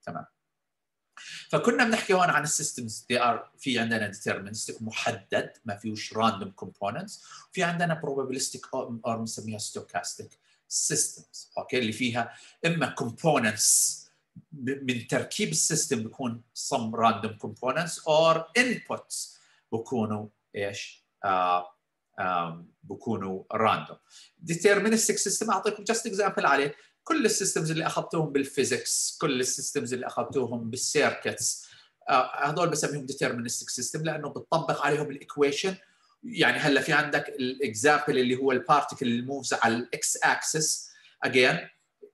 تمام. فكنا بنحكي هون عن السيستمز في عندنا deterministic محدد ما فيهوش random components، وفي عندنا probabilistic او بنسميها stochastic systems، اوكي، اللي فيها اما components من تركيب السيستم بيكون some random components or inputs بيكونوا ايش؟ بيكونوا random. deterministic system اعطيكم just example عليه. كل السيستمز اللي اخذتوهم بالفيزيكس، كل السيستمز اللي اخذتوهم بالسيركتس، هذول بسميهم ديترمينستيك سيستم لانه بتطبق عليهم الايكويشن. يعني هلا في عندك الاكزامبل اللي هو البارتيكل اللي موفز على الاكس اكسس اجين.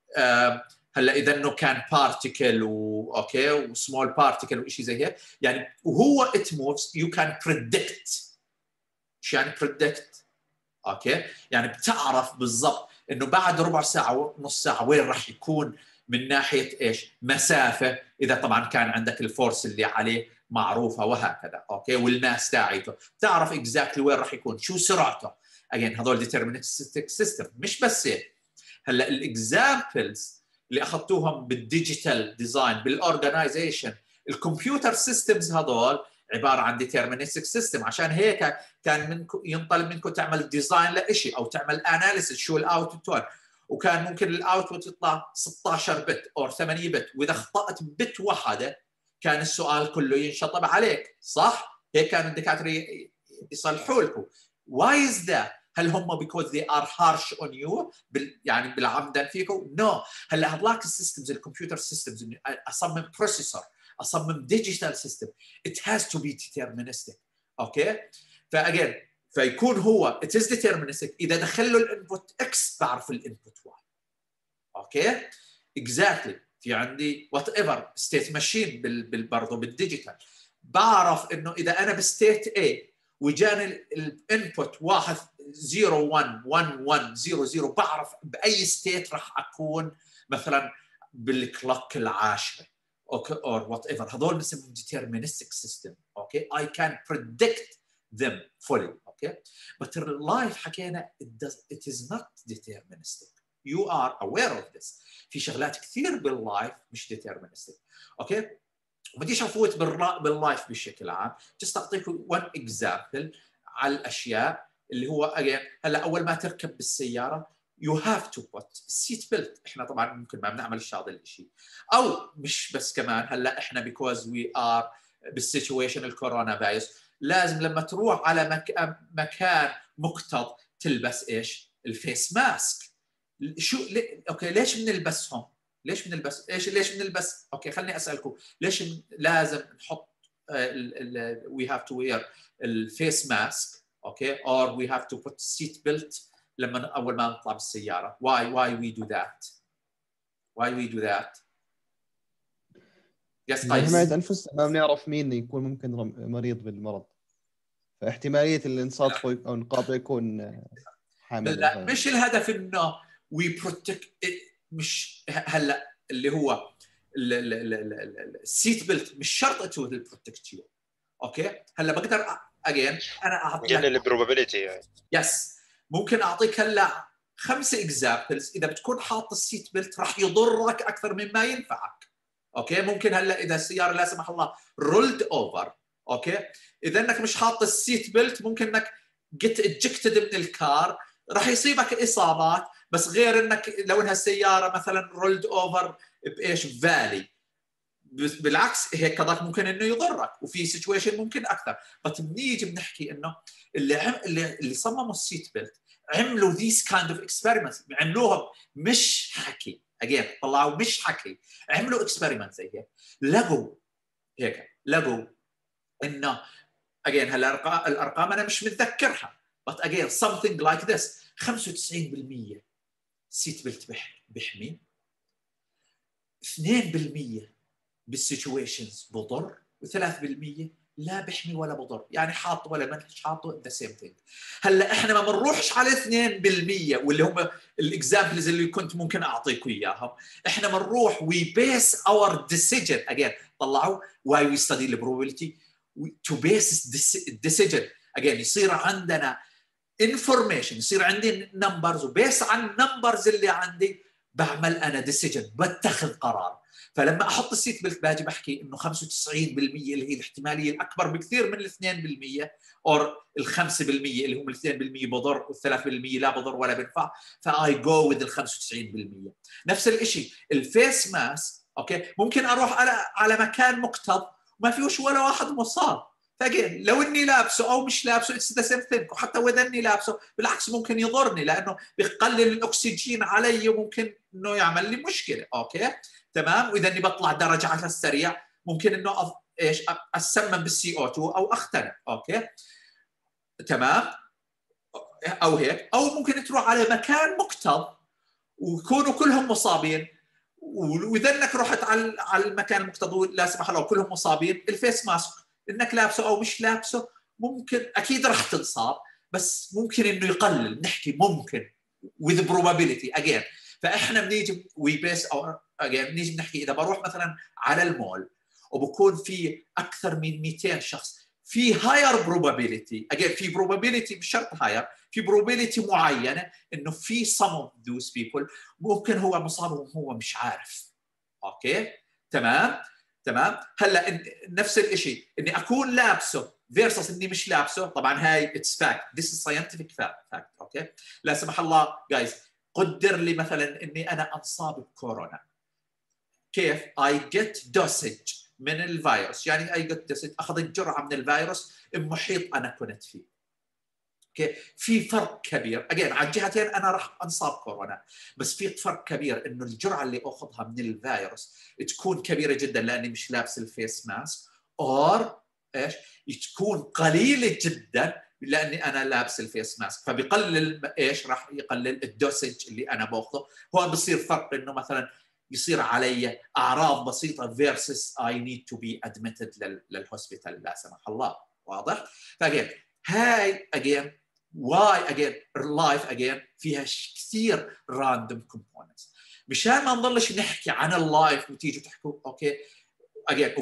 هلا اذا انه كان بارتيكل اوكي وسمول بارتيكل وشيء زي هيك، يعني وهو ات موفز يو كان بريدكت. شو يعني بريدكت؟ اوكي، يعني بتعرف بالضبط انه بعد ربع ساعه نص ساعه وين راح يكون من ناحيه ايش؟ مسافه، اذا طبعا كان عندك الفورس اللي عليه معروفه وهكذا، اوكي، والماس تاعيته، تعرف اكزاكتلي وين راح يكون، شو سرعته. اجين هذول ديترمينستيك سيستم. مش بس هيك، هلا الاكزامبلز اللي اخذتوهم بالديجيتال ديزاين بالاورجنايزيشن، الكمبيوتر سيستمز هذول عباره عن ديترمينستيك سيستم. عشان هيك كان منكم ينطلب منكم تعمل ديزاين لشيء او تعمل اناليسيس شو الاوتبوت، وكان ممكن الاوتبوت يطلع 16 بت او 8 بت، واذا اخطات بت واحده كان السؤال كله ينشطب عليك، صح؟ هيك كان الدكاتره يصلحوا لكم. Why is that؟ هل هم because they are harsh on you يعني بالعمدا فيكم؟ No. هلا هذلاك السيستمز الكمبيوتر سيستمز، اصمم بروسيسور، اصمم ديجيتال سيستم، it has to be deterministic. اوكي، فاجين فيكون هو it is deterministic. اذا دخل له الانبوت اكس بعرف الانبوت واي. اوكي، exactly. في عندي وات ايفر ستيت ماشين برضه بالديجيتال، بعرف انه اذا انا بستيت A وجاني الانبوت 1 0 1 1 1 0 0، بعرف باي ستيت راح اكون مثلا بالكلوك العاشره اوكي اور وات ايفر. هذول بنسميهم deterministic system. اوكي، I can predict them fully. اوكي، but in life حكينا it is not deterministic. You are aware of this. في شغلات كثير باللايف مش deterministic. اوكي، بديش افوت باللايف بشكل عام، just اعطيكم one example على الاشياء اللي هو هلا اول ما تركب بالسياره you have to put seat belt. احنا طبعا ممكن ما بنعملش هذا الشيء، او مش بس كمان هلا احنا because we are بالسيتويشن الكورونا فيروس لازم لما تروح على مكان مكتظ تلبس ايش؟ الفيس ماسك. شو اوكي ليش بنلبسهم؟ ليش بنلبس ليش بنلبس؟ اوكي خليني اسالكم ليش لازم نحط we have to wear الفيس ماسك اوكي or we have to put seat belt لما اول ما نطلع بالسياره؟ why we do that yes من حماية أنفسنا ما بنعرف مين يكون ممكن مريض بالمرض، فاحتمالية اللي نصادفه أو نقابله يكون حامل. لا مش الهدف إنه we protect مش هلا اللي هو السيت بيلت مش شرط to protect you. اوكي هلا بقدر انا اعطيك البروبابيلتي يعني يس ممكن اعطيك هلا 5 اكزامبلز اذا بتكون حاط السيت بيلت راح يضرك اكثر مما ينفعك. اوكي ممكن هلا اذا السياره لا سمح الله رولد اوفر، اوكي اذا انك مش حاط السيت بيلت ممكن انك جيت اجكتد من الكار، راح يصيبك اصابات، بس غير انك لو انها السياره مثلا رولد اوفر بايش فالي، بالعكس هيك كذاك ممكن انه يضرك، وفي سيتويشن ممكن اكثر. بس بنيجي بنحكي انه اللي صمموا السيت بيلت عملوا ذيس كايند اوف اكسبيرمنتس، عملوهم مش حكي طلعوا مش حكي، عملوا اكسبيرمنت زي هيك، لقوا انه هلا الارقام انا مش متذكرها but again something like this 95% سيت بيلت بيحمي، 2% بالسيتويشنز بضر، و3% لا بحمي ولا بضر، يعني حاط ولا ما حاطه ذا سيم ثينج. هلا احنا ما بنروحش على 2% واللي هم الاكزامبلز اللي كنت ممكن اعطيكم اياهم، احنا بنروح وي بيس اور ديسيجن طلعوا واي وي ستدي البروبابيلتي تو بيس ديسيجن يصير عندنا انفورميشن، يصير عندي نمبرز، وبيس عن النمبرز اللي عندي بعمل انا ديسيجن، بتخذ قرار. فلما احط السيت بيلت باجي بحكي انه 95% اللي هي الاحتماليه الاكبر بكثير من ال 2% او ال 5% اللي هم ال 2% بضر وال 3% لا بضر ولا بنفع، فاي جو وذ ال 95%. نفس الشيء الفيس ماس، اوكي، ممكن اروح على مكان مكتظ وما فيهوش ولا واحد مصاب، فاجين لو اني لابسه او مش لابسه اتس ذا سيم ثينج، وحتى واذا اني لابسه بالعكس ممكن يضرني لانه بيقلل الاكسجين علي وممكن انه يعمل لي مشكله، اوكي تمام. واذا اني بطلع درجه على السريع ممكن انه ايش اسمم بالسي او 2 او اختنق، اوكي تمام، او هيك. او ممكن تروح على مكان مكتظ ويكونوا كلهم مصابين، واذا انك رحت على المكان المكتظ لا سمح الله كلهم مصابين، الفيس ماسك انك لابسه او مش لابسه ممكن اكيد راح تنصاب، بس ممكن انه يقلل، نحكي ممكن with probability again. فاحنا بنيجي وي بيس او again بنيجي بنحكي اذا بروح مثلا على المول وبكون في اكثر من 200 شخص، في هاير probability again، في probability مش شرط هاير، في probability معينه انه في some of those people ممكن هو مصاب وهو مش عارف، اوكي تمام تمام. هلا نفس الشيء اني اكون لابسه فيرسس اني مش لابسه، طبعا هاي اتس فاكت، ذيس از ساينتفك فاكت، اوكي. لا سمح الله جايز قدر لي مثلا اني انا انصاب بكورونا، كيف اي جيت دوسج من الفيروس، يعني اي جيت دوسج اخذت جرعه من الفيروس بمحيط انا كنت فيه، اوكي. في فرق كبير اجين على الجهتين، انا راح انصاب كورونا، بس في فرق كبير انه الجرعه اللي اخذها من الفيروس تكون كبيره جدا لاني مش لابس الفيس ماسك، اور ايش تكون قليله جدا لاني انا لابس الفيس ماسك، فبيقلل ايش راح يقلل الدوسج اللي انا باخذه. هون بصير فرق انه مثلا يصير علي اعراض بسيطه فيرسس اي نيد تو بي ادمتد للهوسبيتال لا سمح الله، واضح؟ فاجين هاي اجين واي اجين لايف اجين فيها كثير راندوم كومبوننتس، مشان ما نضلش نحكي عن اللايف وتيجوا تحكوا اوكي اجين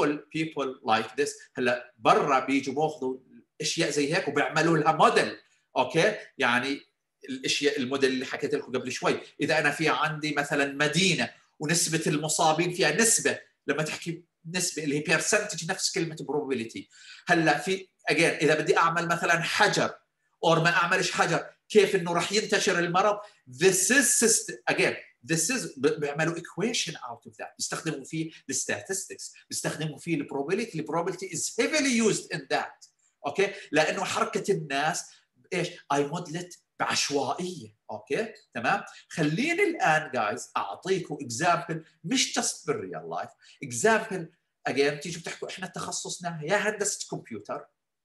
وبيبل لايك ذس. هلا برا بيجوا باخذوا اشياء زي هيك وبيعملوا لها موديل، اوكي يعني الاشياء الموديل اللي حكيت لكم قبل شوي، اذا انا في عندي مثلا مدينه ونسبه المصابين فيها نسبه، لما تحكي نسبه اللي هي بيرسنتج نفس كلمه probability. هلا في اجين اذا بدي اعمل مثلا حجر او ما اعملش حجر، كيف انه راح ينتشر المرض. this is system again this is بيعملوا equation out of that، بيستخدموا فيه الستاتستكس، بيستخدموا فيه البروبابيلتي. البروبابيلتي is heavily used in that، اوكي، لانه حركه الناس ايش اي مودلت بعشوائيه، اوكي تمام. خليني الان جايز اعطيكم اكزامبل مش جست بالريال لايف، اكزامبل اجين تيجوا بتحكوا احنا تخصصنا يا هندسه كمبيوتر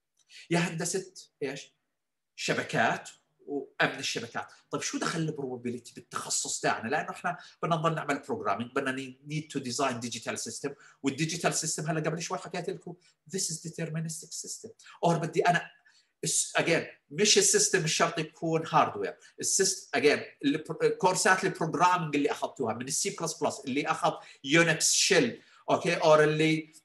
يا هندسه ايش شبكات وامن الشبكات. طيب شو دخل البروبابيلتي بالتخصص تاعنا؟ لانه احنا بدنا نضل نعمل بروجرامينج، بدنا نيد تو ديزاين ديجيتال سيستم، والديجيتال سيستم هلا قبل شوي حكيت لكم ذيس از ديترمينستيك سيستم، اور بدي انا اجين مش السيستم الشرط يكون هاردوير، السيستم اجين الكورسات البروجرامينج اللي اخذتوها من السي بلس بلس، اللي اخذ يونكس شيل، اوكي، اور اللي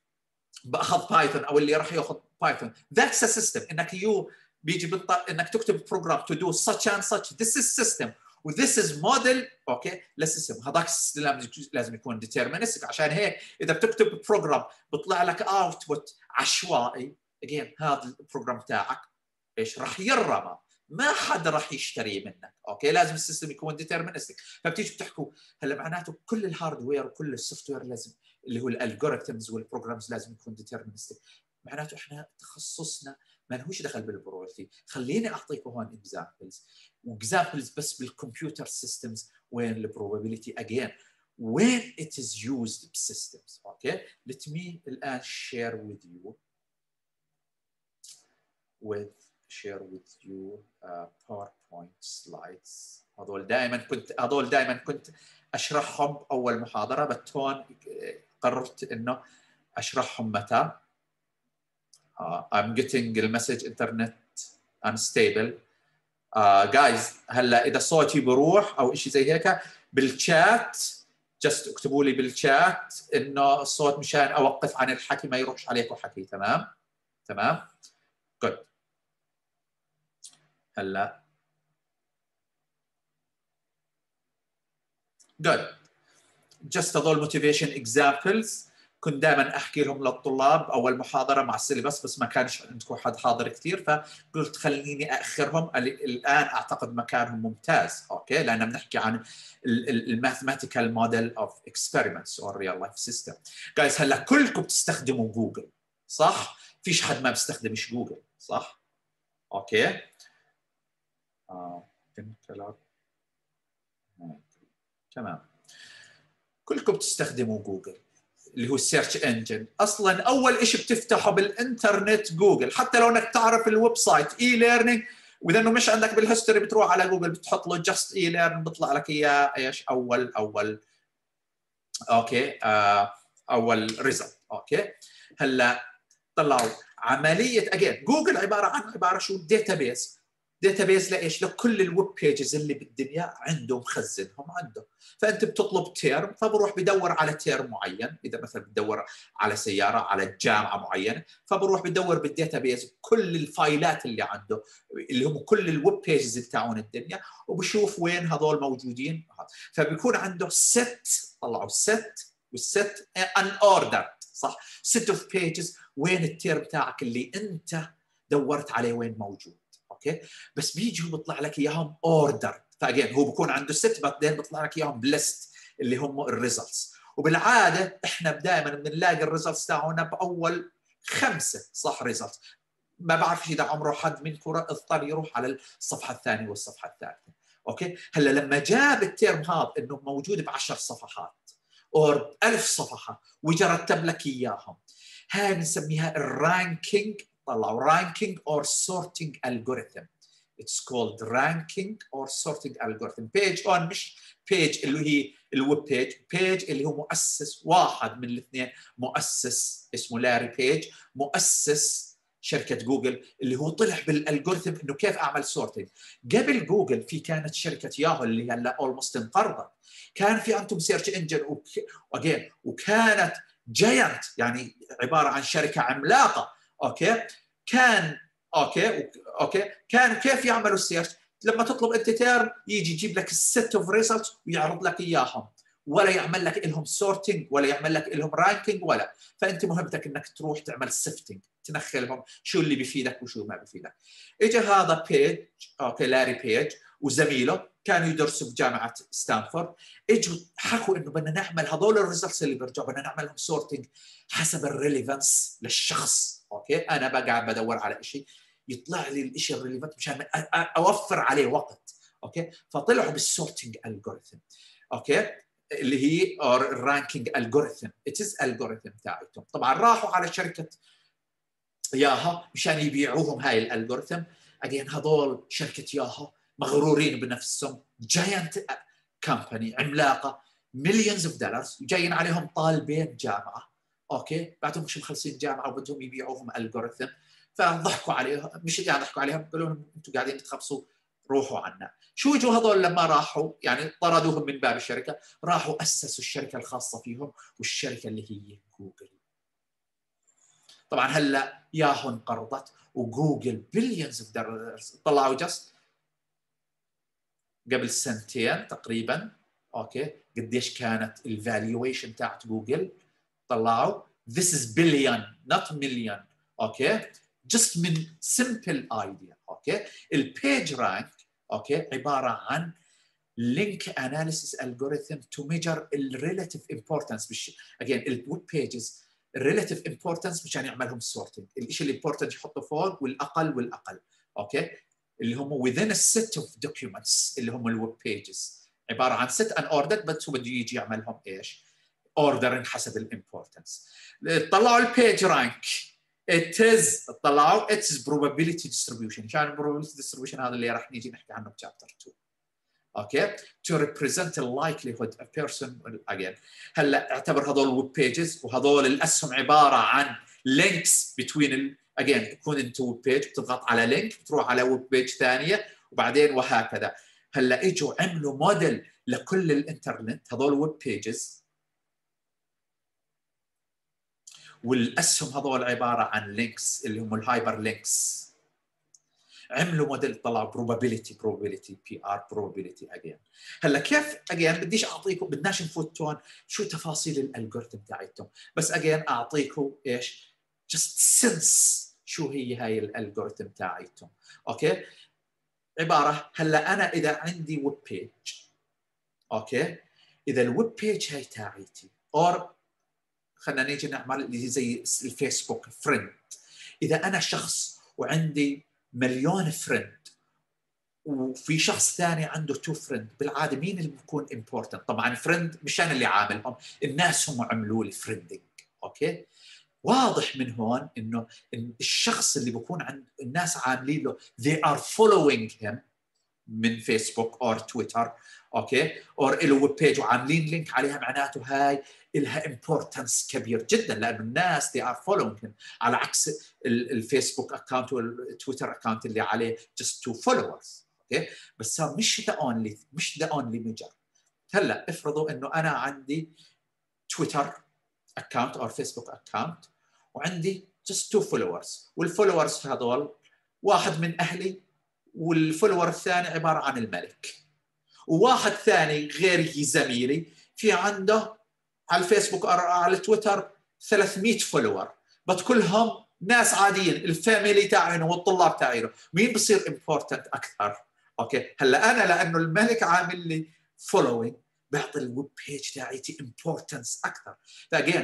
باخذ بايثون او اللي راح ياخذ بايثون، ذاتس ا سيستم. انك بيجي انك تكتب بروجرام تو دو such and such، this is system و this is model، اوكي للسيستم. هذاك السيستم لازم يكون ديترمينستيك، عشان هيك اذا بتكتب بروجرام بيطلع لك اوتبوت عشوائي، اجين هذا البروجرام تاعك ايش راح يرمى، ما حدا راح يشتريه منك، اوكي. لازم السيستم يكون ديترمينستيك. فبتيجي بتحكوا هلا معناته كل الهاردوير وكل السوفت وير لازم اللي هو الالجوريثمز والبروجرامز لازم يكون ديترمينستيك، معناته احنا تخصصنا ما لهوش دخل بالبروبابيلتي. خليني اعطيكم هون اكزامبلز، واكزامبلز بس بالكمبيوتر سيستمز وين البروبابيلتي اجين وين ات از يوزد بسيستمز، اوكي. let me الان share with you PowerPoint slides. هذول دائما كنت اشرحهم اول محاضره، بس هون قررت انه اشرحهم متى. I'm getting the message internet unstable. Guys هلا اذا صوتي بروح او شيء زي هيك بالشات جست اكتبوا لي بالشات انه الصوت مشان اوقف عن الحكي ما يروحش عليكم حكي. تمام تمام good. هلا good. جست هذول موتيفيشن اكزامبلز كنت دائما احكي لهم للطلاب اول محاضره مع السيلبس، بس ما كانش عندكم حد حاضر كثير، فقلت خليني اخرهم. الان اعتقد مكانهم ممتاز، اوكي، لان بنحكي عن الماثيماتيكال موديل اوف اكسبيرمنتس اور ريال لايف سيستم. جايز هلا كلكم بتستخدموا جوجل، صح؟ فيش حد ما بيستخدمش جوجل، صح؟ اوكي. تمام. كلكم بتستخدموا جوجل اللي هو السيرش انجن. اصلا اول شيء بتفتحه بالانترنت جوجل، حتى لو انك تعرف الويب سايت اي ليرنينج، واذا انه مش عندك بالهيستوري بتروح على جوجل بتحط له جاست اي ليرنينج بيطلع لك اياه ايش اول اوكي اول ريزلت. اوكي. هلا طلعوا عمليه اجين جوجل عباره شو داتابيز. داتابيز لايش؟ لكل الويب بيجز اللي بالدنيا عنده مخزنهم عنده. فانت بتطلب تيرم فبروح بدور على تيرم معين، اذا مثلا بدور على سياره على جامعه معينه فبروح بدور بالداتابيز كل الفايلات اللي عنده اللي هم كل الويب بيجز اللي تاعون الدنيا، وبشوف وين هذول موجودين. فبيكون عنده ست، طلعوا ست، والست ان اوردر، صح؟ ست اوف بيجز وين التيرم تاعك اللي انت دورت عليه وين موجود. اوكي. بس بيجي بيطلع لك اياهم اوردر، فاجين هو بكون عنده ست بعدين بيطلع لك اياهم بليست اللي هم الريزلتس. وبالعاده احنا دائما بنلاقي الريزلتس تاعنا باول 5 صح ريزلتس. ما بعرف اذا عمره حد منكم اضطر يروح على الصفحه الثانيه والصفحه الثالثه. اوكي. هلا لما جاب التيرم هذا انه موجود ب10 صفحات او 1000 صفحه وجا رتب لك اياهم، هاي بنسميها الرانكينج. طلعوا رانكينج اور سورتنج الجوريثم. It's called ranking or sorting algorithm. page on مش page اللي هي الويب بيج، page اللي هو مؤسس واحد من الاثنين، مؤسس اسمه لاري بيج، مؤسس شركة جوجل اللي هو طلع بالالجوريثم انه كيف اعمل سورتنج. قبل جوجل في كانت شركة ياهو اللي هلا اولموست انقرضت، كان في عندهم سيرش انجن وكانت جاينت، يعني عبارة عن شركة عملاقة. اوكي. كان كان كيف يعملوا السيرش؟ لما تطلب انت تيرم يجي يجيب لك الست اوف ريزلتس ويعرض لك اياهم، ولا يعمل لك لهم سورتنج ولا يعمل لك لهم رانكينج ولا. فانت مهمتك انك تروح تعمل سيفتنج، تنخلهم شو اللي بيفيدك وشو ما بيفيدك. اجى هذا بيج، اوكي، لاري بيج وزميله كانوا يدرسوا بجامعه ستانفورد، اجوا حكوا انه بدنا نعمل هذول الريزلتس اللي بيرجعوا بدنا نعملهم سورتنج حسب الريليفنس للشخص. اوكي. انا بقعد بدور على شيء يطلع لي الشيء الريليفنت مشان اوفر عليه وقت. اوكي. فطلعوا بالسورتنج الجوريثم، اوكي، اللي هي الرانكينج الجوريثم، اتس الجوريثم تاعتهم. طبعا راحوا على شركه ياها مشان يبيعوهم هاي الالجوريثم. اجين هذول شركه ياها مغرورين بنفسهم، جاينت كمباني عملاقه، مليونز اوف دولارز، وجايين عليهم طالبين جامعه، اوكي، بعدهم مش مخلصين جامعه وبدهم يبيعوهم الجوريثم. فضحكوا عليهم، مش يعني ضحكوا عليهم، قالوا لهم انتم قاعدين تخبصوا، روحوا عنا. شو اجوا هذول لما راحوا يعني طردوهم من باب الشركه، راحوا اسسوا الشركه الخاصه فيهم، والشركه اللي هي جوجل. طبعا هلا ياهو انقرضت وجوجل بليونز اوف دولارز. طلعوا جست قبل سنتين تقريبا، اوكي، قديش كانت الفالويشن تاعت جوجل؟ طلعوا this is billion not million. اوكي. just من simple idea. اوكي. البيج رانك، اوكي، عباره عن link analysis algorithm to measure the relative importance. again الويب بيجز relative importance مشان يعملهم sorting، الشيء الامبورتنت يحطه فوق والاقل. اوكي. اللي هم within a set of documents اللي هم الويب بيجز، عباره عن set unordered، بس هو بده يجي يعملهم ايش؟ اوردر حسب الامبورتنس. طلعوا البيج رانك، طلعوا its probability distribution. عشان probability distribution هذا اللي راح نيجي نحكي عنه بشابتر 2. اوكي. to represent the likelihood a person again. هلا اعتبر هذول الويب بيجز وهذول الاسهم عباره عن links between again يكون انت ويب بيج بتضغط على لينك بتروح على ويب بيج ثانيه وبعدين وهكذا. هلا اجوا عملوا موديل لكل الانترنت، هذول ويب بيجز، والاسهم هذول عباره عن لينكس اللي هم الهايبر لينكس. عملوا موديل طلعوا probability PR probability again. هلا كيف again بديش اعطيكم، بدناش نفوت هون شو تفاصيل الالجوريثم تاعتهم، بس again اعطيكم ايش just sense شو هي هاي الالجوريثم تاعتهم. اوكي عباره، هلا انا اذا عندي ويب بيج، اوكي اذا الويب بيج هاي تاعتي اور خلينا نيجي نعمل اللي زي الفيسبوك فريند، اذا انا شخص وعندي مليون فريند وفي شخص ثاني عنده 2 فريند، بالعاده مين اللي بيكون امبورتنت؟ طبعا فريند مش انا اللي عاملهم، الناس هم عملوا لي فريندنج. اوكي واضح من هون انه الشخص اللي بيكون عند الناس عاملين له they are following him من فيسبوك او تويتر، اوكي او له ويب بيج وعاملين لينك عليها، معناته هاي لها امبورتنس كبير جدا، لانه الناس they are following him، على عكس الفيسبوك اكونت والتويتر اكونت اللي عليه just 2 followers. اوكي بس مش ذا اونلي ميجر. هلا افرضوا انه انا عندي تويتر اكونت او فيسبوك اكونت وعندي just 2 followers، والفولورز هذول واحد من اهلي والفولور الثاني عباره عن الملك، وواحد ثاني غيري زميلي في عنده على الفيسبوك او على تويتر 300 فولور، بس كلهم ناس عاديين، الفاميلي تاعينه والطلاب تاعينه، مين بصير امبورتنت اكثر؟ اوكي هلا انا لانه الملك عامل لي فولوينج بعطي الويب بيج تاعتي امبورتنس اكثر. فاجين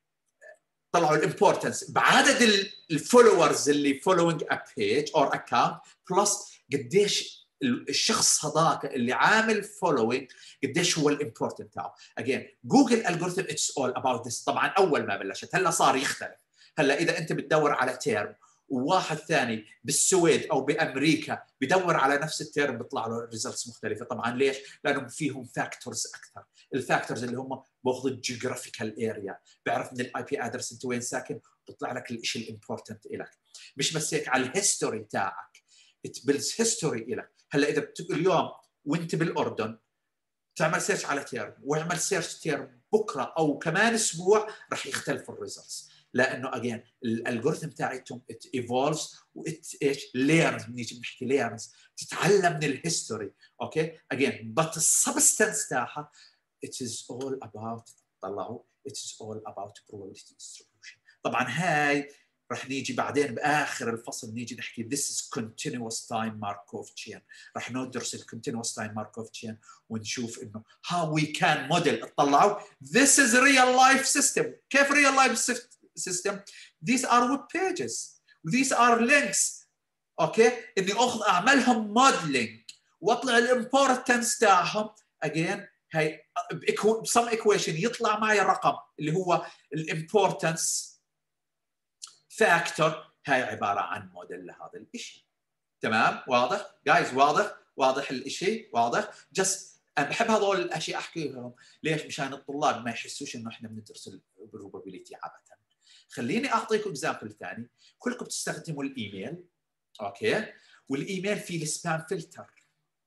طلعوا الامبورتنس بعدد الفولورز اللي فولوينج ا بيج او اكونت بلس قديش الشخص هذاك اللي عامل فولوينج قديش هو الامبورتنت تاعه. اجين جوجل الجوريثم اتس اول اباوت ذس. طبعا اول ما بلشت، هلا صار يختلف. هلا اذا انت بتدور على تيرم وواحد ثاني بالسويد او بامريكا بدور على نفس التيرم بيطلع له ريزلتس مختلفه. طبعا ليش؟ لانهم فيهم فاكتورز اكثر. الفاكتورز اللي هم باخذ الجيوغرافيكال اريا، بعرف من الاي بي ادرس انت وين ساكن، بيطلع لك الشيء الامبورتنت لك. مش بس هيك، على الهيستوري تاعك تبلز هيستوري لك. هلا اذا اليوم وانت بالاردن تعمل سيرش على تيرم واعمل سيرش تيرم بكره او كمان اسبوع راح يختلف الريزلتس، لانه اجين الالجوريثم تاعتهم ات ايفولفز وات ايش ليرنز، بنيجي بنحكي ليرنز، تتعلم من الهيستوري. اوكي اجين بس السبستنس تاعها it is all about طلعوا it is all about probability distribution. طبعا هاي رح نيجي بعدين باخر الفصل نيجي نحكي this is continuous time Markov chain. رح ندرس ال continuous time Markov chain ونشوف انه how we can model. اطلعوا this is real life system. كيف real life system؟ these are web pages these are links. اوكي اني اعملهم modeling واطلع الامبورتنس تاعهم. again هاي some equation يطلع معي رقم اللي هو الامبورتنس فاكتور. هاي عباره عن موديل لهذا الشيء. تمام واضح جايز؟ واضح الشيء واضح. جست انا بحب هذول الاشياء احكيهم ليش؟ مشان الطلاب ما يحسوش انه احنا بندرس البروبابيليتي عاده. خليني اعطيكم اكزامبل ثاني. كلكم بتستخدموا الايميل، اوكي، والايميل فيه السبام فلتر.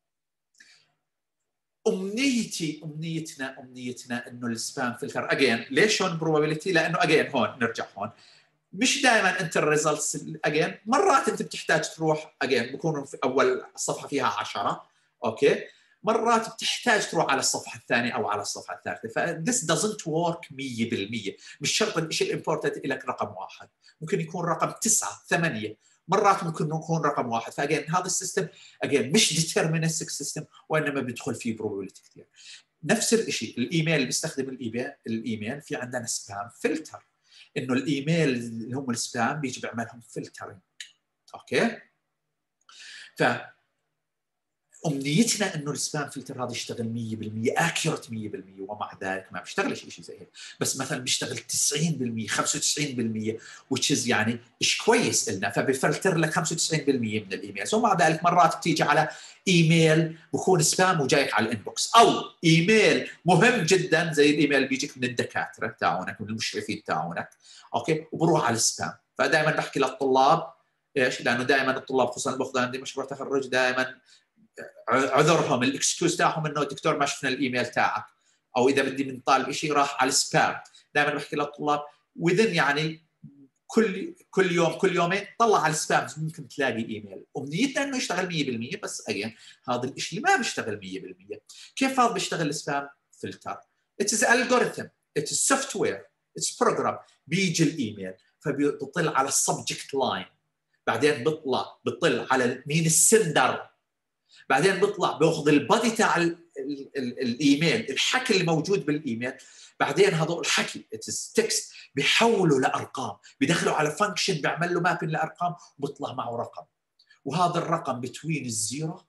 امنيتنا انه السبام فلتر اجين. ليش هون بروبابيليتي؟ لانه اجين هون نرجع هون مش دائما انت الريزلتس اجين، مرات انت بتحتاج تروح اجين بكونوا في اول الصفحه فيها 10، اوكي، مرات بتحتاج تروح على الصفحه الثانيه او على الصفحه الثالثه. فذس دازنت ورك 100%. مش شرط الشيء الامبورتنت لك رقم واحد، ممكن يكون رقم 9 8، مرات ممكن يكون رقم واحد. فاجين هذا السيستم اجين مش ديترمينستيك سيستم، وانما بيدخل فيه بروبابيلتي كثير. نفس الشيء الايميل اللي بيستخدم الايميل في عندنا سبام فلتر، انه الايميل اللي هم السبام بيجي بيعملهم فلترنج. اوكي ف امنيتنا انه السبام فلتر هذا يشتغل 100% اكيوريت 100%، ومع ذلك ما بيشتغلش شيء زي هيك. بس مثلا بيشتغل 90% 95%، which is يعني مش كويس لنا، فبيفلتر لك 95% من الايميلز. ومع ذلك مرات بتيجي على ايميل بكون سبام وجايك على الانبوكس، او ايميل مهم جدا زي الايميل اللي بيجيك من الدكاتره تاعونك من المشرفين تاعونك، اوكي، وبروح على السبام. فدائما بحكي للطلاب ايش، لانه دائما الطلاب خصوصا باخذ عندي مشروع تخرج دائما عذرهم الاكسكيوز تاعهم انه دكتور ما شفنا الايميل تاعك، او اذا بدي من طالب شيء راح على السبام. دائما بحكي للطلاب وذن يعني كل يوم كل يومين طلع على السبامز ممكن تلاقي ايميل، ومنيتنا انه يشتغل 100%، بس اجين هذا الشيء ما بيشتغل 100%. كيف هذا بيشتغل السبام فلتر؟ It is algorithm, it is software, it's program. بيجي الايميل فبيطل على السبجكت لاين، بعدين بيطل على مين السندر، بعدين بيطلع بياخذ البادي تاع الايميل، الحكي اللي موجود بالايميل، بعدين هذول الحكي تكست بيحولوا لارقام، بيدخلوا على فانكشن بيعمل له مابين لارقام وبيطلع معه رقم، وهذا الرقم بتوين الزيرو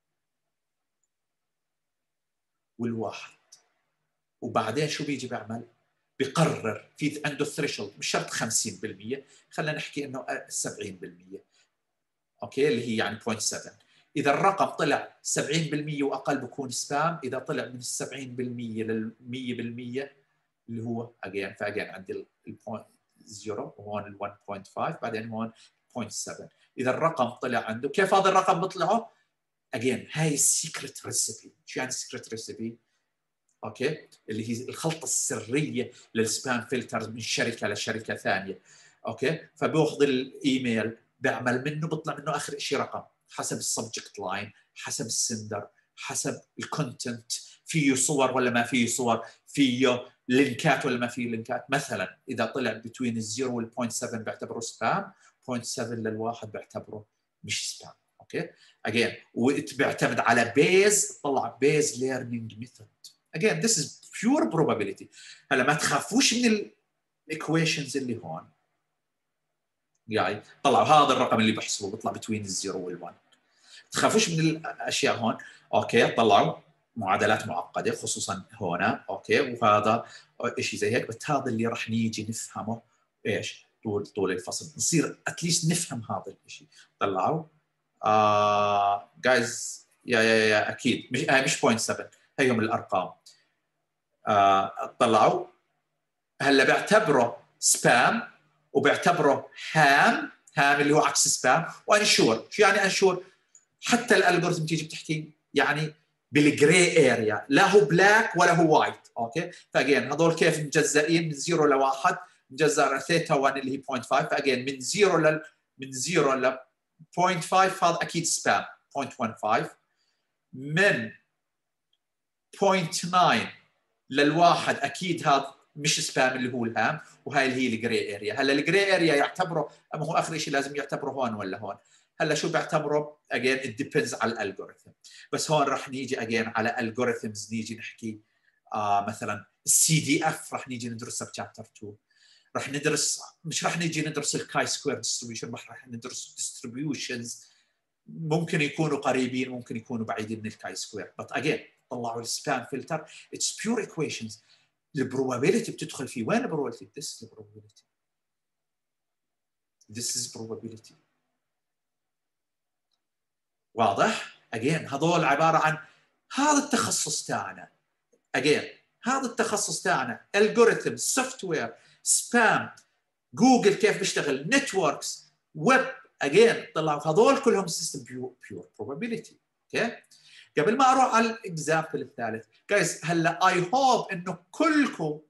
والواحد. وبعدين شو بيجي بيعمل؟ بيقرر في عنده ثريشولد، مش شرط 50%، خلينا نحكي انه 70%، اوكي، اللي هي يعني 0.7. اذا الرقم طلع 70% واقل بكون سبام، اذا طلع من 70% لل 100% اللي هو اجين، فاجين عندي البوينت 0 وهون ال 1.5، بعدين هون 0.7. اذا الرقم طلع عنده، كيف هذا الرقم بيطلعه؟ اجين هاي السيكريت ريسيبي. شو يعني سيكريت ريسيبي؟ اوكي، اللي هي الخلطه السريه للسبام فلتر من شركه لشركه ثانيه. اوكي، فبياخذ الايميل بيعمل منه، بيطلع منه اخر شيء رقم حسب السبجكت لاين، حسب السندر، حسب الكونتنت، فيه صور ولا ما فيه صور، فيه لينكات ولا ما فيه لينكات. مثلا اذا طلع بين الزيرو وال 0.7 بيعتبره سبام، 0.7 للواحد بيعتبره مش سبام. اوكي، اجين وبيعتمد على بيز، طلع بيز ليرنينج ميثود. again this is pure probability. هلا ما تخافوش من الايكويشنز اللي هون، يعني طلعوا هذا الرقم اللي بحسبه بيطلع بين الزيرو وال1. تخافوش من الاشياء هون. اوكي، طلعوا معادلات معقده خصوصا هنا. اوكي، وهذا شيء زي هيك، بس هذا اللي راح نيجي نفهمه ايش طول الفصل، نصير اتليست نفهم هذا الشيء. طلعوا جايز يا اكيد مش 0.7، هيهم الارقام. طلعوا هلا بيعتبره سبام وبيعتبره هام اللي هو عكس سبام، وانشور. شو يعني انشور؟ حتى الالجوريثم تيجي بتحكي يعني بالجراي اريا، لا هو بلاك ولا هو وايت. اوكي، فاجين هذول كيف مجزئين من 0 ل 1، مجزأ ثيتا 1 اللي هي 0.5. فاجين من 0 ل 0.5 هذا اكيد سبام 0.15. من 0.9 للواحد اكيد هذا مش سبام اللي هو الهام، وهاي اللي هي الجراي اريا. هلا الجراي اريا يعتبره، اما هو اخر شيء لازم يعتبره هون ولا هون. هلا شو بيعتبره؟ اجين ات ديبيندز على الالجوريثم. بس هون راح نيجي اجين على الجوريثمز، نيجي نحكي مثلا السي دي اف راح نيجي ندرسها بشابتر 2. راح ندرس، مش راح نيجي ندرس الكاي سكوير ديستريبيوشن، راح ندرس ديستريبيوشنز ممكن يكونوا قريبين ممكن يكونوا بعيدين من الكاي سكوير. بس اجين طلعوا السبام فلتر، اتس بيور ايكويشنز. البروبابيلتي بتدخل فيه. وين البروبابيلتي؟ This is probability. This is probability. واضح؟ again هذول عبارة عن هذا التخصص تاعنا. again هذا التخصص تاعنا algorithm، software، spam، جوجل كيف بيشتغل، نتوركس، ويب. again طلعوا هذول كلهم system pure probability. اوكي، قبل ما اروح على الاكزامبل الثالث جايز، هلا اي هوب انه كلكم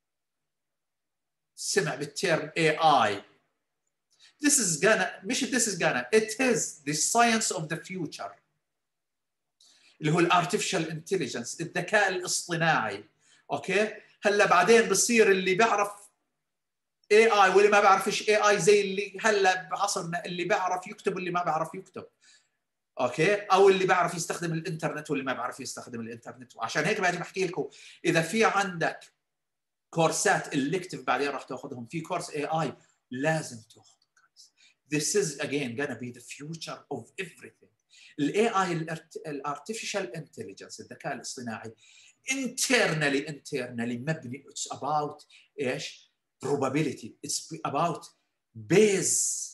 سمع بالتيرم AI. This is gonna، مش this is gonna، it is the science of the future، اللي هو الارتفيشال انتليجنس، الذكاء الاصطناعي. اوكي، هلا بعدين بصير اللي بيعرف AI واللي ما بيعرفش AI زي اللي هلا بعصرنا اللي بيعرف يكتب واللي ما بيعرف يكتب. اوكي، او اللي بيعرف يستخدم الانترنت واللي ما بيعرف يستخدم الانترنت. وعشان هيك باجي بحكي لكم اذا في عندك كورسات الكتف بعدين راح تاخذهم، في كورس AI لازم تاخذه. This is again gonna be the future of everything. ال AI الارتفيشال انتليجنس، الذكاء الاصطناعي internally مبني. It's about ايش؟ probability. It's about base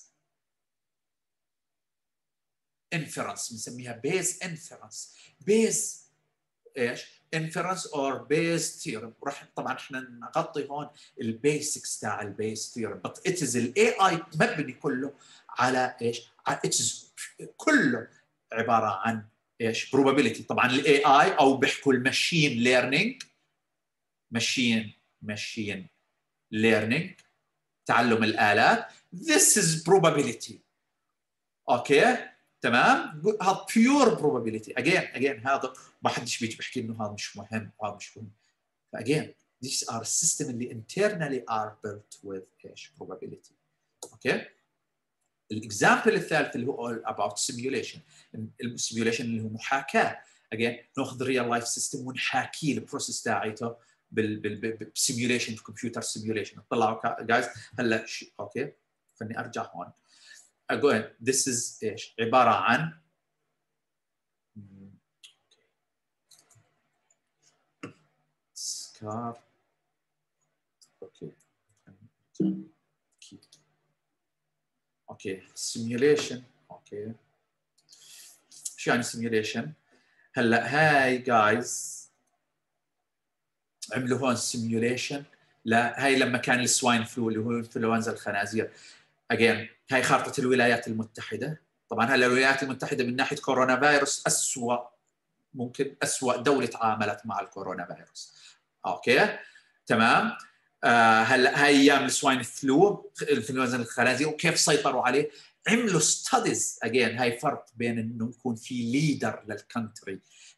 inference، بنسميها base inference. base ايش؟ inference or base theorem. وراح طبعا احنا نغطي هون البيسكس تاع البيس ثيورم. but it is الاي اي مبني كله على ايش؟ it is كله عباره عن ايش؟ probability. طبعا الاي اي او بيحكوا الماشين ليرنينج، ماشين ليرنينج تعلم الآلات. This is probability. اوكي تمام. هذا pure probability. again هذا ما حدش بيجي بيحكي انه هذا مش مهم وهذا مش مهم. again these are systems اللي internally are built with ايش probability. اوكي. الاكزامبل الثالث اللي هو all about simulation. السيميوليشن اللي هو محاكاه. again ناخذ ريال لايف سيستم ونحاكي البروسيس تاعيته بالسيميوليشن، كمبيوتر سيميوليشن. طلعوا جايز هلا اوكي خليني ارجع هون. again this is ايش عباره عن سكار. اوكي سيميوليشن. اوكي شو يعني سيميوليشن؟ هلا هاي جايز عملوا هون سيميوليشن هاي لما كان السواين فلو اللي هو انفلونزا الخنازير. اجين هاي خارطه الولايات المتحده. طبعا هلا الولايات المتحده من ناحيه كورونا فيروس ممكن اسوء دوله تعاملت مع الكورونا فيروس. اوكي تمام. هلا هاي ايام السواين فلو انفلونزا الخنازير وكيف سيطروا عليه. عملوا ستاديز. اجين هاي فرق بين انه يكون في ليدر للكونتري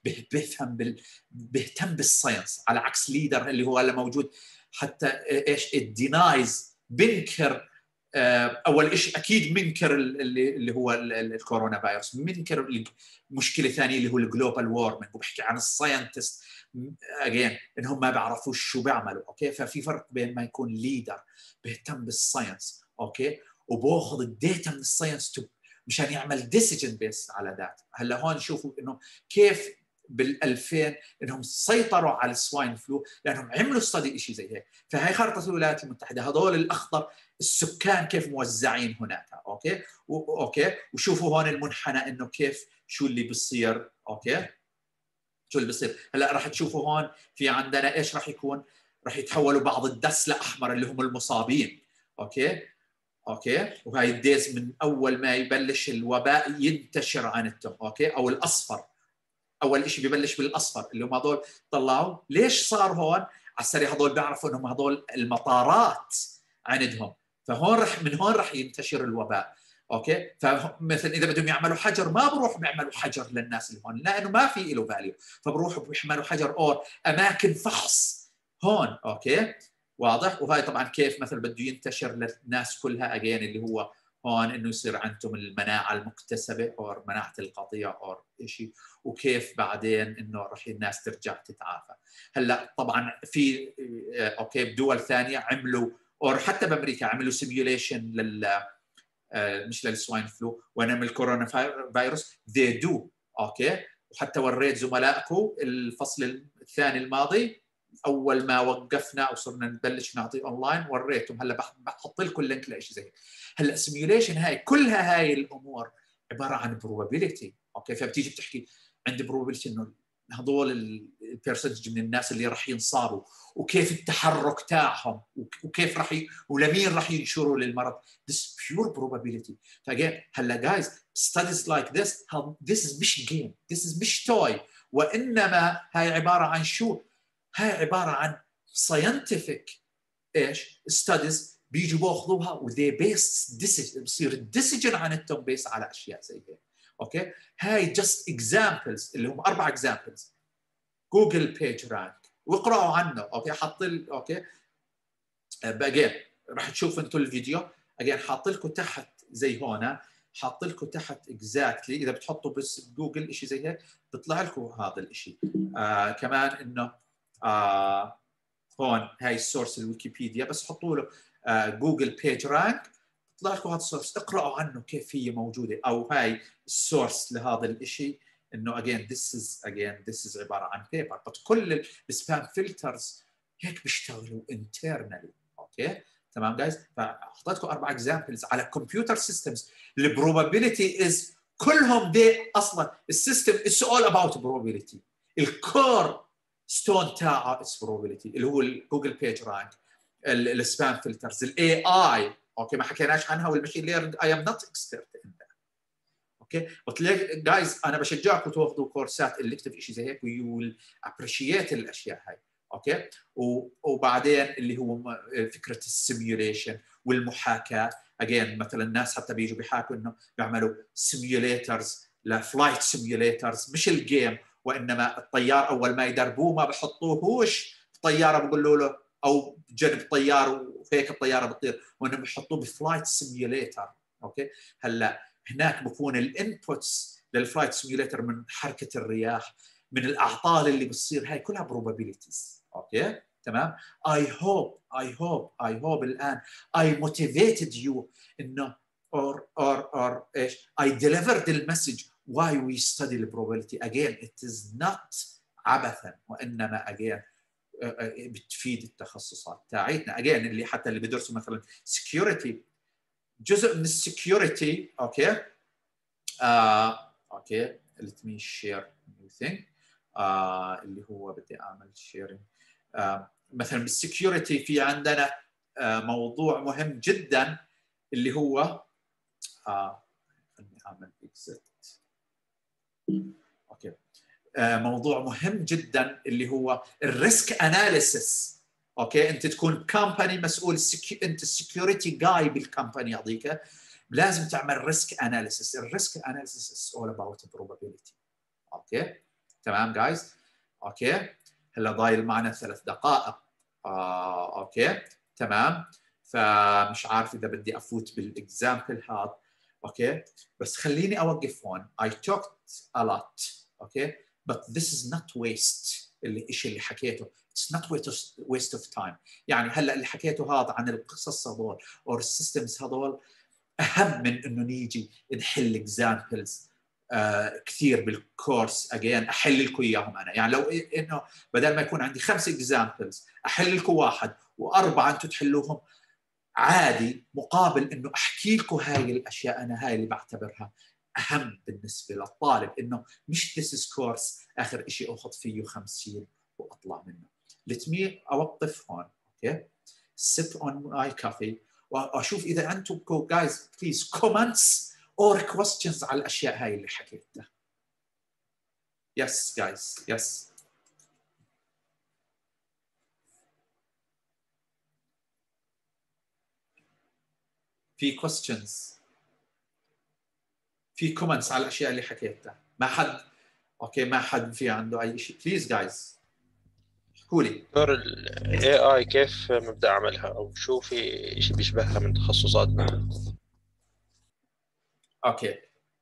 بيهتم بالساينس على عكس ليدر اللي هو هلا موجود حتى ايش الدينايز بنكر. اول شيء اكيد منكر اللي هو الكورونا فيروس، منكر مشكله ثانيه اللي هو الجلوبال وورمنج، وبحكي عن الساينتست اجين انهم ما بيعرفوش شو بيعملوا. اوكي ففي فرق بين ما يكون ليدر بيهتم بالساينس اوكي وباخذ الداتا من الساينس مشان يعمل ديسيجن بيس على ذات. هلا هون شوفوا انه كيف بال2000 انهم سيطروا على السواين فلو لانهم عملوا ستدي شيء زي هيك. فهي خارطه الولايات المتحده هذول الاخضر السكان كيف موزعين هناك. اوكي اوكي وشوفوا هون المنحنى انه كيف شو اللي بيصير. اوكي شو اللي بيصير. هلا راح تشوفوا هون في عندنا ايش راح يكون. راح يتحولوا بعض الدس لاحمر اللي هم المصابين. اوكي اوكي وهي الديز من اول ما يبلش الوباء ينتشر عندهم. اوكي او الاصفر اول شيء ببلش بالاصفر اللي هم هذول طلعوا. ليش صار هون على السريع؟ هذول بيعرفوا انهم هذول المطارات عندهم، فهون من هون رح ينتشر الوباء. اوكي فمثلا اذا بدهم يعملوا حجر ما بروحوا بيعملوا حجر للناس اللي هون لانه ما في له فاليو، فبروحوا بيعملوا حجر اور اماكن فحص هون. اوكي واضح. وهي طبعا كيف مثلا بده ينتشر للناس كلها اجين اللي هو هون انه يصير عندهم المناعه المكتسبه او مناعه القطيع او شيء، وكيف بعدين انه رح الناس ترجع تتعافى. هلا طبعا في اوكي بدول ثانيه عملوا او حتى بامريكا عملوا سيميوليشن مش للسواين فلو وانما الكورونا فيروس they do. اوكي وحتى وريت زملائكم الفصل الثاني الماضي اول ما وقفنا وصرنا نبلش نعطي اونلاين وريتهم. هلا بحط لكم اللينك لشيء زي هيك. هلا سيميوليشن هاي كلها هاي الامور عباره عن probability. اوكي فبتيجي بتحكي عندي probability انه هذول البرسنتج من الناس اللي راح ينصابوا وكيف التحرك تاعهم وكيف راح ولمين راح ينشروا للمرض. this pure probability. فاجين هلا جايز studies like this is مش game, this is مش toy، وانما هاي عباره عن شو؟ هاي عباره عن scientific ايش studies بيجوا باخذوها وذي بيس ديسيجن، بصير الديسيجن عن التوم بيس على اشياء زي هيك. اوكي هاي جاست اكزامبلز اللي هم 4 اكزامبلز. جوجل بيج رانك واقراوا عنه. اوكي حط اوكي باجين راح تشوفوا انتم الفيديو. اجين حاط لكم تحت زي هون، حاط لكم تحت اكزاكتلي اذا بتحطوا بس جوجل شيء زي هيك بيطلع لكم هذا الشيء. كمان انه هون هاي السورس الويكيبيديا بس حطوا له جوجل بيج رانك بيطلع لكم هذا السورس. اقراوا عنه كيف هي موجوده او هاي السورس لهذا الشيء. انه this is عباره عن بيبر بس كل السبام فلترز هيك بيشتغلوا انترنالي. اوكي تمام جايز. فاعطيتكم 4 اكزامبلز على كمبيوتر سيستمز البروبابيلتي از كلهم دي اصلا السيستم اتس اول اباوت بروبابيلتي. الكور ستون تاعه اتس بروبابيلتي اللي هو الجوجل بيج رانك السبام فلترز الاي اي. اوكي ما حكيناش عنها والماشين ليرنينج اي ام نوت اكسبرت ان ذات. اوكي قلت لك جايز انا بشجعكم تاخذوا كورسات اللي تكتب شيء زي هيك ويو ابريشيت الاشياء هاي. اوكي وبعدين اللي هو فكره السيميوليشن والمحاكاه. اجين مثلا الناس حتى بيجوا بيحاكوا انه بيعملوا سيميوليترز لفلايت سيميوليترز، مش الجيم، وانما الطيار اول ما يدربوه ما بحطوهوش في طياره بيقولوا له او جنب طيار وهيك الطياره بتطير، وانهم بيحطوه بفلايت سيميوليتر. اوكي، هلا هناك بكون الانبوتس للفلايت سيميوليتر من حركه الرياح، من الاعطال اللي بتصير، هاي كلها probabilities. اوكي تمام. I hope الان I motivated you انه or ايش I delivered the message why we study the probability. Again it is not عبثا، وانما again بتفيد التخصصات تاعتنا. again اللي حتى اللي بيدرسوا مثلا security، جزء من السكيورتي. اوكي اوكي let me share new thing. اللي هو بدي اعمل شيرنج. مثلا بالسكيورتي في عندنا موضوع مهم جدا اللي هو خليني اعمل اكزيت. اوكي موضوع مهم جدا اللي هو الريسك اناليسيس. اوكي انت تكون كامباني مسؤول انت السكيورتي جاي بالكامباني هذيك، لازم تعمل ريسك اناليسيس. الريسك اناليسيس از اول اباوت probability. اوكي تمام جايز. اوكي هلا ضايل معنا 3 دقائق. اوكي تمام. فمش عارف اذا بدي افوت بالاكزامبل هذا. اوكي بس خليني اوقف هون. I talked a lot. اوكي but this is not waste. الشيء اللي حكيته it's not waste of time. يعني هلا اللي حكيته هذا عن القصص هذول or systems هذول اهم من انه نيجي نحل اكزامبلز كثير بالكورس. اجين احل لكم اياهم انا. يعني لو انه بدل ما يكون عندي 5 اكزامبلز احل لكم 1 و4 انتم تحلوهم عادي، مقابل انه احكي لكم هاي الاشياء. انا هاي اللي بعتبرها اهم بالنسبه للطالب، انه مش this is course اخر شيء اخذ فيه 50 واطلع منه. let me اوقف هون. اوكي sip on my coffee واشوف اذا انتم guys please comments or questions على الاشياء هاي اللي حكيتها. yes guys yes. في questions، في comments على الاشياء اللي حكيتها. ما حد اوكي ما حد في عنده اي شيء please guys احكوا لي. دور ال AI كيف مبدأ عملها، أو شو في شيء بيشبهها من تخصصاتنا؟ اوكي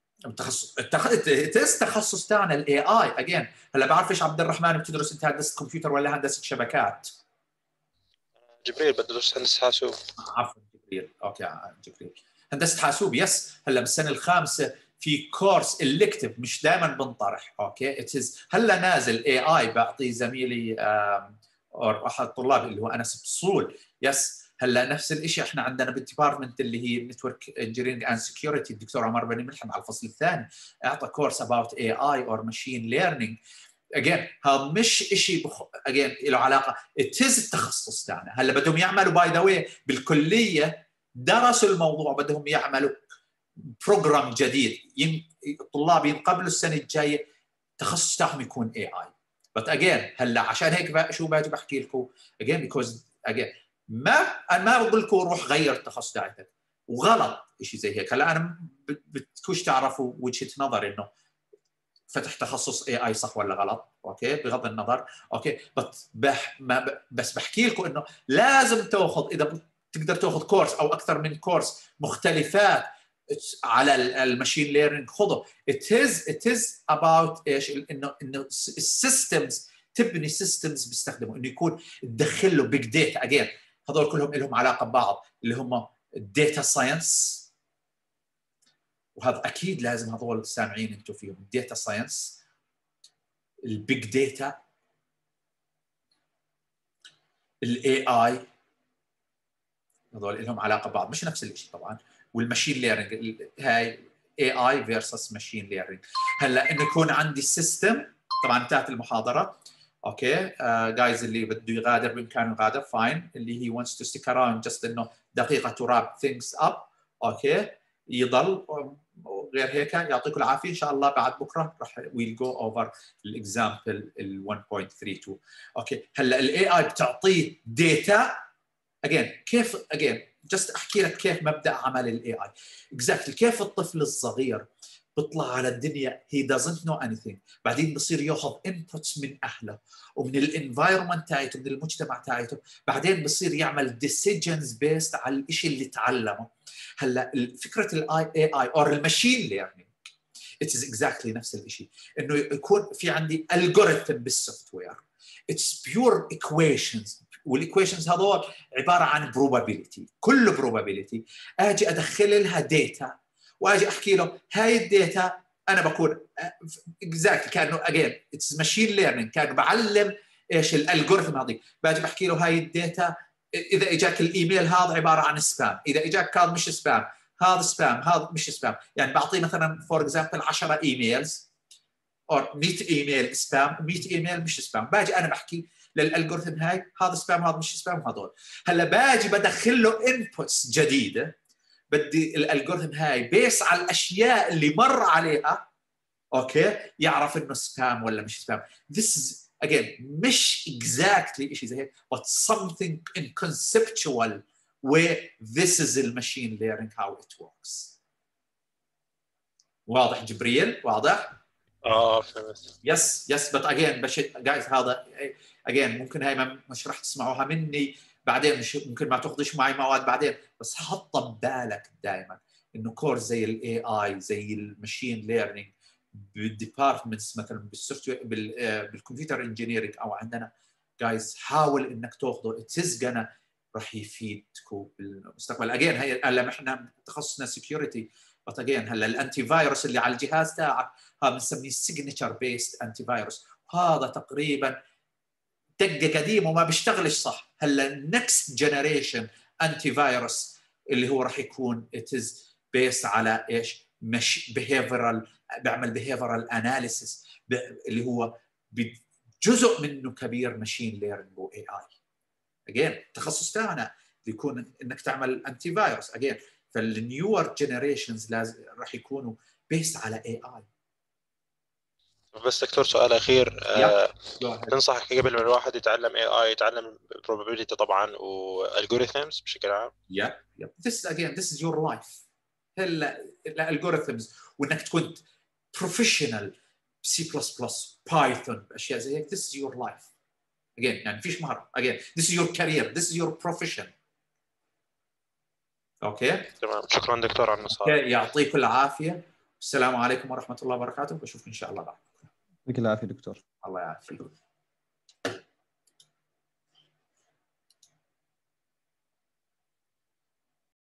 التخصص تاعنا الاي اي. اجين هلا بعرفش عبد الرحمن بتدرس انت هندسه كمبيوتر ولا هندسه شبكات؟ جبريل بدرس هندسة حاسوب. عفوا جبريل. اوكي جبريل هندسه حاسوب. يس هلا بالسنه الخامسه في كورس الكتف مش دائما بنطرح. اوكي هلا نازل اي اي بعطي زميلي او احد الطلاب اللي هو انس بصول. يس هلا نفس الشيء احنا عندنا بالديبارتمنت اللي هي نتورك انجينيرنج اند سكيورتي. الدكتور عمر بني ملحم على الفصل الثاني اعطى كورس اباوت اي اي اور ماشين ليرنينج. اجين هذا مش شيء اجين له علاقه التخصص تاعنا. هلا بدهم يعملوا باي ذا واي بالكليه درسوا الموضوع، بدهم يعملوا بروجرام جديد. الطلاب ينقبلوا السنه الجايه التخصص تاعهم يكون اي اي. بس اجين هلا عشان هيك شو باجي بحكي لكم اجين بيكوز اجين انا ما بقول لكم روح غير التخصص تاعتك، وغلط شيء زي هيك. هلا انا بدكوش تعرفوا وجهه نظر انه فتح تخصص اي اي صح ولا غلط. اوكي بغض النظر. اوكي بس بحكي لكم انه لازم تاخذ، اذا تقدر تاخذ كورس او اكثر من كورس مختلفات على الماشين ليرنينج خذه. it is about ايش انه السيستمز تبني سيستمز بيستخدموا انه يكون تدخل له بيج داتا. اجين هذول كلهم لهم علاقه ببعض اللي هم الداتا ساينس، وهذا اكيد لازم هذول سامعين انتم فيهم. الداتا ساينس، البيج داتا، الاي اي، هذول لهم علاقه ببعض مش نفس الشيء طبعا. والماشين ليرنينج هاي اي اي فيرسس ماشين ليرنينج. هلا انه يكون عندي سيستم. طبعا انتهت المحاضره. اوكي جايز اللي بده يغادر بامكانه يغادر فاين. اللي هي wants to stick around just انه دقيقه to wrap things up. اوكي يضل. غير هيك يعطيكم العافيه ان شاء الله. بعد بكره راح ويل جو اوفر الاكزامبل ال 1.32. اوكي هلا الاي اي بتعطيه داتا again كيف again just احكي لك كيف مبدا عمل الاي اي exactly. كيف الطفل الصغير بيطلع على الدنيا he doesn't know anything، بعدين بصير ياخذ inputs من اهله ومن الانفايرمنت تاعته من المجتمع تاعته، بعدين بصير يعمل decisions based على الشيء اللي تعلمه. هلا فكره الاي اي او الماشين ليرنينج it is exactly نفس الشيء، انه يكون في عندي algorithm بالسوفت وير it's pure equations، والايكويشنز هذول عباره عن probability، كل probability اجي ادخل لها داتا واجي احكي له هاي الداتا انا بكون exactly كانه again it's machine learning، كانه بعلم ايش الالجوريثم هذه، باجي بحكي له هاي الداتا اذا اجاك الايميل هذا عباره عن سبام، اذا اجاك كان مش سبام هذا سبام، هذا مش سبام، يعني بعطيه مثلا فور اكزامبل 10 ايميلز او 100 ايميل سبام 100 ايميل مش سبام، باجي انا بحكي للالجوريثم هاي هذا سبام هذا مش سبام هذول. هلا باجي بدخل له انبوتس جديده، بدي الالجوريثم هاي بيس على الاشياء اللي مر عليها اوكي يعرف انه سبام ولا مش سبام. This is again مش exactly شيء زي هيك but something in conceptual where this is the machine learning how it works. واضح جبريل؟ واضح؟ فهمت. يس but again guys هذا again ممكن هاي مش راح تسمعوها مني بعدين، مش ممكن ما تاخذش معي مواد بعدين، بس حط ببالك دائما انه كورس زي الاي اي زي الماشين ليرنينج بالديبارتمنتس مثلا بالسوفت وير بالكمبيوتر انجينيرنج او عندنا جايز حاول انك تاخذه اتس راح يفيدكم بالمستقبل. اجين هي هلا احنا تخصصنا سكيورتي بس اجين هلا الانتي فايروس اللي على الجهاز تاعك هذا بنسميه سيجنتشر بيست انتي فايروس، هذا تقريبا دقه قديم وما بيشتغلش صح. هلا النكست جنريشن انتي فايروس اللي هو راح يكون اتز بيست على ايش؟ مش بيهيفيرال، بيعمل بيهيفيرال اناليسيس اللي هو جزء منه كبير ماشين ليرنينج واي اي. اجين التخصص تاعنا يكون انك تعمل انتي فايروس اجين، فالنيور جنريشنز لازم راح يكونوا بيست على اي اي. بس دكتور سؤال اخير، تنصح قبل ما الواحد يتعلم اي اي يتعلم probability طبعا والجوريثمز بشكل عام؟ this is your life. هلا الالجوريثمز وانك تكون بروفيشنال سي بلس بلس بايثون اشياء زي هيك this is your life. again يعني فيش مهارة again this is your career this is your profession. اوكي تمام، شكرا دكتور على النصائح. يعطيكم العافية، السلام عليكم ورحمة الله وبركاته، بشوفكم ان شاء الله بعد. يعطيك العافية دكتور. الله يعافيك.